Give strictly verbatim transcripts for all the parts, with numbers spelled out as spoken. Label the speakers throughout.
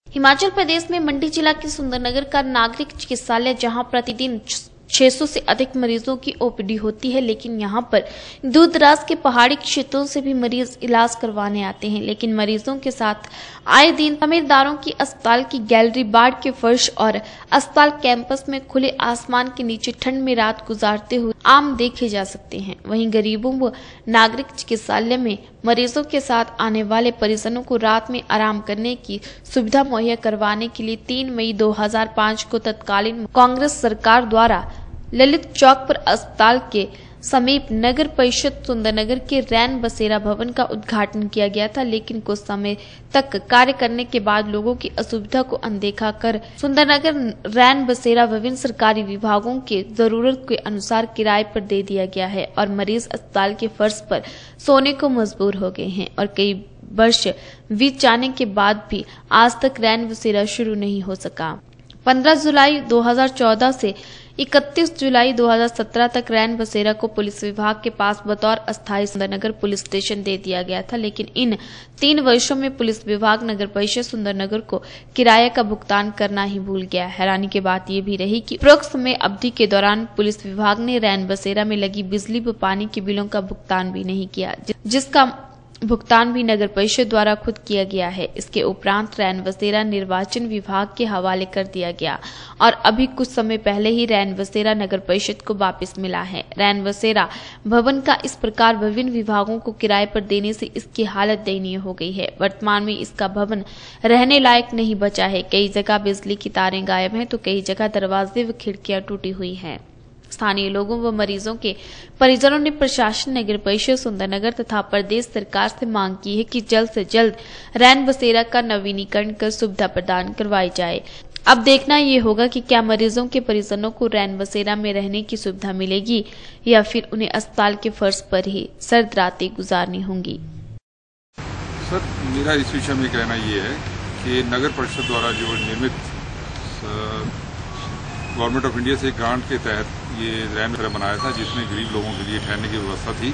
Speaker 1: हिमाचल प्रदेश में मंडी जिला के सुंदरनगर का नागरिक चिकित्सालय, जहां प्रतिदिन छह सौ से अधिक मरीजों की ओपीडी होती है, लेकिन यहां पर दूर दराज के पहाड़ी क्षेत्रों से भी मरीज इलाज करवाने आते हैं। लेकिन मरीजों के साथ आए दिन तमीरदारों की अस्पताल की गैलरी, बाढ़ के फर्श और अस्पताल कैंपस में खुले आसमान के नीचे ठंड में रात गुजारते हुए आम देखे जा सकते हैं। वहीं गरीबों व नागरिक चिकित्सालय में मरीजों के साथ आने वाले परिजनों को रात में आराम करने की सुविधा मुहैया करवाने के लिए तीन मई दो हजार पाँच को तत्कालीन कांग्रेस सरकार द्वारा ललित चौक पर अस्पताल के समीप नगर परिषद सुंदरनगर के रैन बसेरा भवन का उद्घाटन किया गया था। लेकिन कुछ समय तक कार्य करने के बाद लोगों की असुविधा को अनदेखा कर सुंदरनगर रैन बसेरा भवन सरकारी विभागों के जरूरत के अनुसार किराए पर दे दिया गया है और मरीज अस्पताल के फर्श पर सोने को मजबूर हो गए हैं। और कई वर्ष बीत जाने के बाद भी आज तक रैन बसेरा शुरू नहीं हो सका। पंद्रह जुलाई दो हजार चौदह से इकतीस जुलाई दो हजार सत्रह तक रैन बसेरा को पुलिस विभाग के पास बतौर अस्थायी सुंदरनगर पुलिस स्टेशन दे दिया गया था। लेकिन इन तीन वर्षों में पुलिस विभाग नगर परिषद सुंदरनगर को किराए का भुगतान करना ही भूल गया। हैरानी की बात यह भी रही कि उपरोक्त समय अवधि के दौरान पुलिस विभाग ने रैन बसेरा में लगी बिजली व पानी के बिलों का भुगतान भी नहीं किया, जिसका भुगतान भी नगर परिषद द्वारा खुद किया गया है। इसके उपरांत रैन बसेरा निर्वाचन विभाग के हवाले कर दिया गया और अभी कुछ समय पहले ही रैन बसेरा नगर परिषद को वापस मिला है। रैन बसेरा भवन का इस प्रकार विभिन्न विभागों को किराए पर देने से इसकी हालत दयनीय हो गई है। वर्तमान में इसका भवन रहने लायक नहीं बचा है। कई जगह बिजली की तारें गायब हैं तो कई जगह दरवाजे व खिड़कियां टूटी हुई हैं। स्थानीय लोगों व मरीजों के परिजनों ने प्रशासन, नगर परिषद सुंदरनगर तथा प्रदेश सरकार से मांग की है कि जल्द से जल्द रैन बसेरा का नवीनीकरण कर सुविधा प्रदान करवाई जाए। अब देखना ये होगा कि क्या मरीजों के परिजनों को रैन बसेरा में रहने की सुविधा मिलेगी या फिर उन्हें अस्पताल के फर्श पर ही सर्द रातें गुजारनी होंगी।
Speaker 2: सर, मेरा इस विषय में कहना ये है कि नगर परिषद द्वारा जो निर्मित गवर्नमेंट ऑफ इंडिया से ग्रांट के तहत ये रैन बसेरा बनाया था, जिसमें गरीब लोगों के लिए ठहरने की व्यवस्था थी।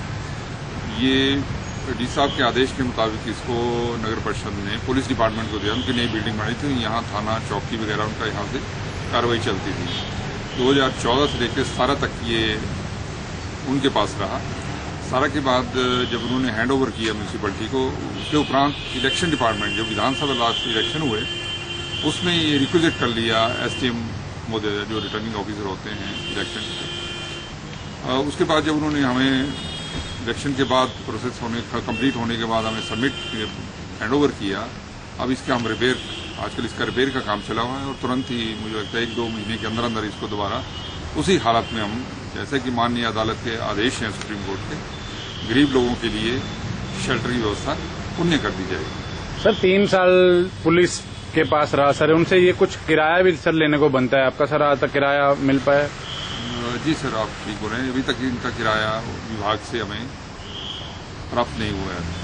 Speaker 2: ये डी साहब के आदेश के मुताबिक इसको नगर परिषद ने पुलिस डिपार्टमेंट को दिया। उनकी नई बिल्डिंग बनाई थी, यहाँ थाना चौकी वगैरह उनका यहाँ से कार्रवाई चलती थी। दो हजार चौदह से लेकर सत्रह तक ये उनके पास रहा। सत्रह के बाद जब उन्होंने हैंड ओवर किया म्यूनसिपलिटी को, उसके उपरांत इलेक्शन डिपार्टमेंट, जो विधानसभा लास्ट इलेक्शन हुए, उसमें ये रिक्वेजिट कर लिया एस टी एम मोदी, जो रिटर्निंग ऑफिसर होते हैं इलेक्शन के। उसके बाद जब उन्होंने हमें इलेक्शन के बाद प्रोसेस होने कंप्लीट होने के बाद हमें सबमिट हैंडओवर किया, अब इसका हम रिपेयर, आजकल इसका रिपेयर का काम चला हुआ है और तुरंत ही मुझे लगता है एक दो महीने के अंदर अंदर इसको दोबारा उसी हालत में हम, जैसे कि माननीय अदालत के आदेश हैं सुप्रीम कोर्ट के, गरीब लोगों के लिए शेल्टर की व्यवस्था पुण्य कर दी जाएगी।
Speaker 3: सर, तीन साल पुलिस के पास रहा सर, उनसे ये कुछ किराया भी सर लेने को बनता है आपका, सर आज तक किराया मिल पाया?
Speaker 2: जी सर, आप ठीक बोल रहे हैं, अभी तक इनका किराया विभाग से हमें प्राप्त नहीं हुआ है।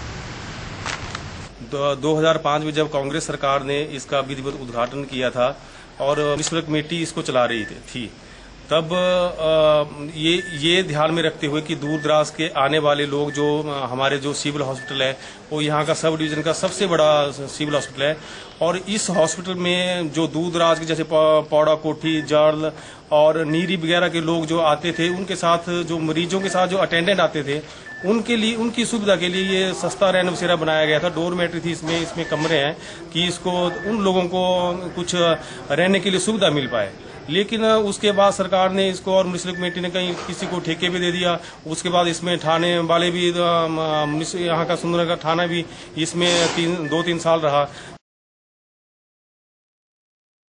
Speaker 4: दो हजार पाँच में जब कांग्रेस सरकार ने इसका विधिवत उद्घाटन किया था और म्युनिसिपल कमेटी इसको चला रही थी, तब ये ये ध्यान में रखते हुए कि दूर दराज के आने वाले लोग, जो हमारे जो सिविल हॉस्पिटल है वो यहाँ का सब डिवीजन का सबसे बड़ा सिविल हॉस्पिटल है, और इस हॉस्पिटल में जो दूर दराज के जैसे पौड़ा कोठी, जर्ल और नीरी वगैरह के लोग जो आते थे, उनके साथ जो मरीजों के साथ जो अटेंडेंट आते थे, उनके लिए, उनकी सुविधा के लिए ये सस्ता रैन बसेरा बनाया गया था। डोरमेट्री थी इसमें, इसमें कमरे हैं कि इसको उन लोगों को कुछ रहने के लिए सुविधा मिल पाए। लेकिन उसके बाद सरकार ने इसको, और म्युनिसिपल कमेटी ने कहीं किसी को ठेके भी दे दिया। उसके बाद इसमें थाने वाले भी, यहाँ का सुंदरनगर थाना भी इसमें तीन दो तीन साल रहा।